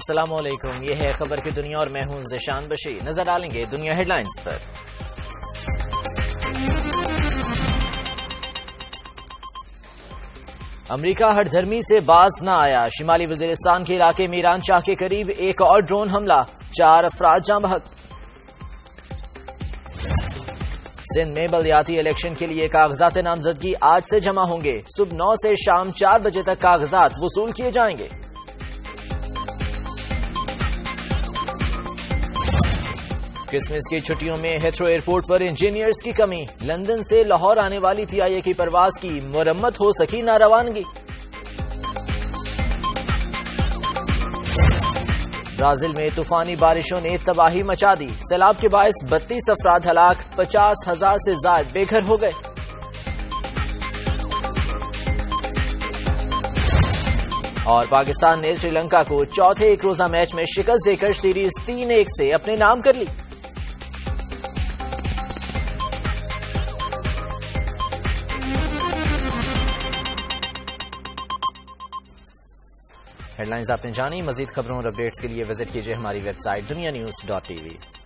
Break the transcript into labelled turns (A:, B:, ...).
A: السلام علیکم، یہ ہے خبر کی دنیا اور میں ہوں ذیشان بشیر۔ نظر ڈالیں گے دنیا ہیڈ لائنز پر۔ امریکہ ہٹ دھرمی سے باز نہ آیا، شمالی وزیرستان کے علاقے میں ایران شاہ کے قریب ایک اور ڈرون حملہ، 4 افراد جاں بحق۔ سندھ میں بلدیاتی الیکشن کے لیے کاغذات نامزدگی آج سے جمع ہوں گے، صبح 9 سے شام 4 بجے تک کاغذات وصول کیے جائیں گے۔ کرسمس کی چھٹیوں میں ہیتھرو ایئرپورٹ پر انجینئرز کی کمی، لندن سے لاہور آنے والی پی آئی اے کی پرواز کی مرمت ہو سکی نہ روانگی۔ برازیل میں طوفانی بارشوں نے تباہی مچا دی، سیلاب کے باعث 32 افراد ہلاک، 50,000 سے زائد بے گھر ہو گئے۔ اور پاکستان نے سری لنکا کو چوتھے ایک روزہ میچ میں شکست دے کر سیریز 3-1 سے اپنے نام کر لی۔ ہیڈ لائنز آپ نے جانی، مزید خبروں اور اپڈیٹس کے لیے وزٹ کیجیے ہماری ویب سائٹ dunianews.tv۔